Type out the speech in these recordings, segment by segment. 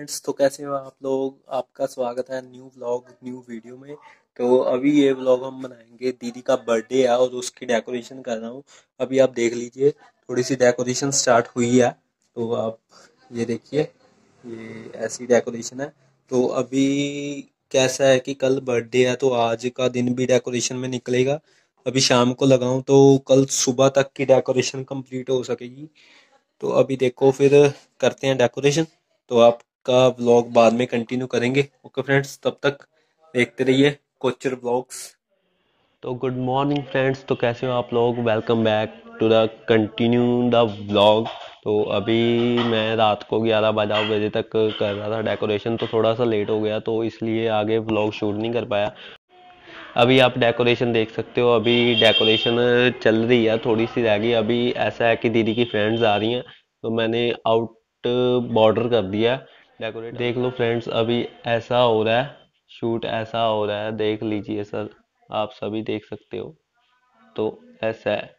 Friends, तो कैसे हो आप लोग। आपका स्वागत है न्यू व्लॉग न्यू वीडियो में। तो अभी ये व्लॉग हम बनाएंगे, दीदी का बर्थडे है और उसकी डेकोरेशन कर रहा हूँ। अभी आप देख लीजिए, थोड़ी सी डेकोरेशन स्टार्ट हुई है। तो आप ये देखिए, ये ऐसी डेकोरेशन है। तो अभी कैसा है कि कल बर्थडे है, तो आज का दिन भी डेकोरेशन में निकलेगा। अभी शाम को लगाऊं तो कल सुबह तक की डेकोरेशन कंप्लीट हो सकेगी। तो अभी देखो, फिर करते हैं डेकोरेशन। तो आपका व्लॉग बाद में कंटिन्यू करेंगे। ओके फ्रेंड्स, तब तक देखते रहिए कोचर व्लॉग्स। तो गुड मॉर्निंग फ्रेंड्स, तो कैसे हो आप लोग। Welcome back to the continue the vlog. तो अभी मैं रात को 11 बजे तक कर रहा था डेकोरेशन, तो थोड़ा सा लेट हो गया, तो इसलिए आगे व्लॉग शूट नहीं कर पाया। अभी आप डेकोरेशन देख सकते हो, अभी डेकोरेशन चल रही है, थोड़ी सी रह गई। अभी ऐसा है कि दीदी की फ्रेंड्स आ रही हैं, तो मैंने आउट बॉर्डर कर दिया है डेकोरेट। देख लो फ्रेंड्स, अभी ऐसा हो रहा है, शूट ऐसा हो रहा है, देख लीजिए सर, आप सभी देख सकते हो। तो ऐसा है।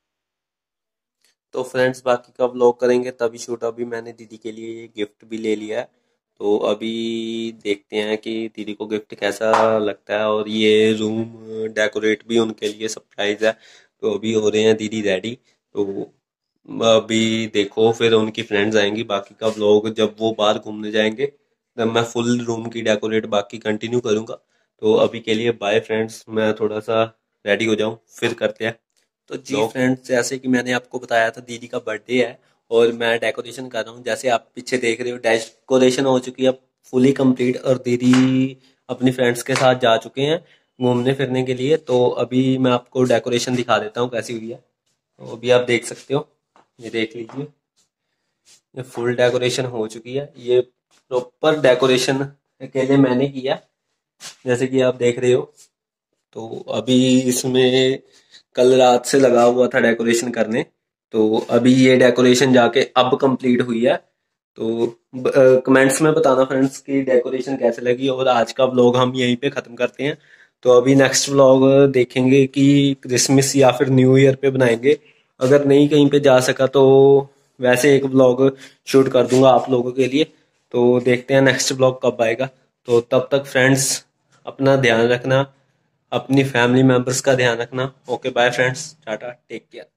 तो फ्रेंड्स, बाकी का व्लॉग करेंगे तभी शूट। अभी मैंने दीदी के लिए ये गिफ्ट भी ले लिया है, तो अभी देखते हैं कि दीदी को गिफ्ट कैसा लगता है। और ये रूम डेकोरेट भी उनके लिए सरप्राइज है। तो अभी हो रहे हैं दीदी रेडी। तो अभी देखो, फिर उनकी फ्रेंड्स आएंगी। बाकी का व्लॉग जब वो बाहर घूमने जाएंगे तब मैं फुल रूम की डेकोरेट बाकी कंटिन्यू करूंगा। तो अभी के लिए बाय फ्रेंड्स, मैं थोड़ा सा रेडी हो जाऊं, फिर करते हैं। तो जी फ्रेंड्स, जैसे कि मैंने आपको बताया था, दीदी का बर्थडे है और मैं डेकोरेशन कर रहा हूँ। जैसे आप पीछे देख रहे हो, डेकोरेशन हो चुकी है फुली कंप्लीट, और दीदी अपनी फ्रेंड्स के साथ जा चुके हैं घूमने फिरने के लिए। तो अभी मैं आपको डेकोरेशन दिखा देता हूँ कैसी हुई है। तो अभी आप देख सकते हो, ये देख लीजिए, ये फुल डेकोरेशन हो चुकी है। ये प्रॉपर डेकोरेशन अकेले मैंने किया, जैसे कि आप देख रहे हो। तो अभी इसमें कल रात से लगा हुआ था डेकोरेशन करने, तो अभी ये डेकोरेशन जाके अब कंप्लीट हुई है। तो कमेंट्स में बताना फ्रेंड्स कि डेकोरेशन कैसे लगी। और आज का व्लॉग हम यहीं पे ख़त्म करते हैं। तो अभी नेक्स्ट व्लॉग देखेंगे कि क्रिसमस या फिर न्यू ईयर पे बनाएंगे। अगर नहीं कहीं पे जा सका तो वैसे एक व्लॉग शूट कर दूंगा आप लोगों के लिए। तो देखते हैं नेक्स्ट व्लॉग कब आएगा। तो तब तक फ्रेंड्स, अपना ध्यान रखना, अपनी फैमिली मेंबर्स का ध्यान रखना। Okay bye friends, tata, take care.